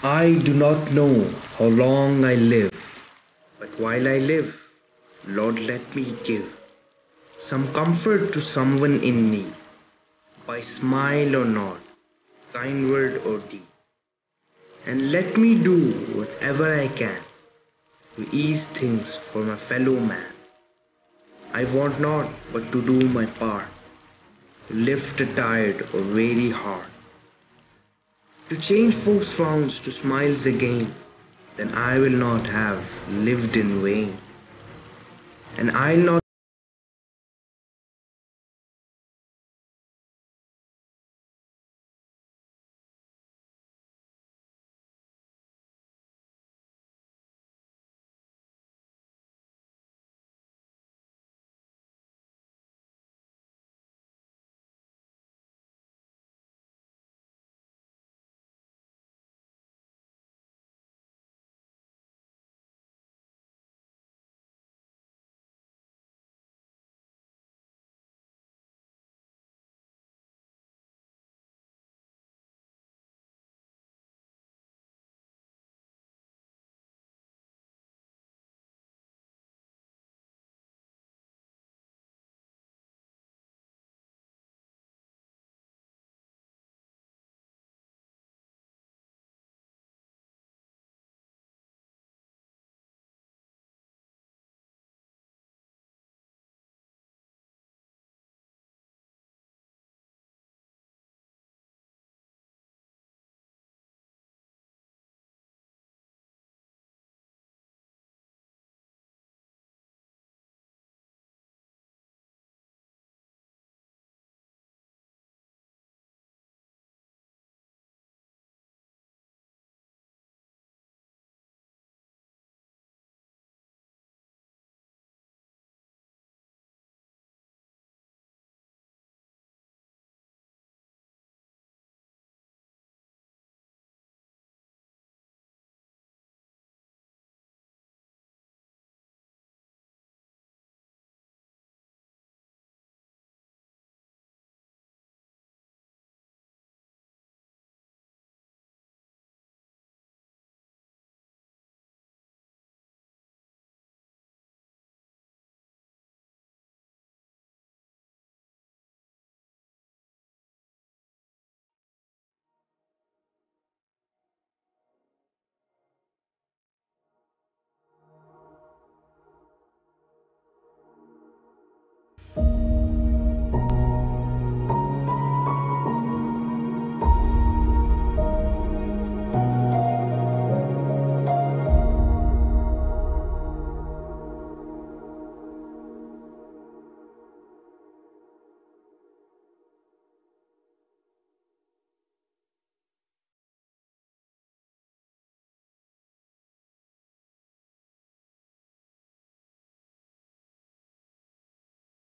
I do not know how long I live, but while I live, Lord, let me give some comfort to someone in need, by smile or nod, kind word or deed. And let me do whatever I can to ease things for my fellow man. I want not but to do my part, to lift a tired or weary heart, to change folks' frowns to smiles again. Then I will not have lived in vain, and I'll not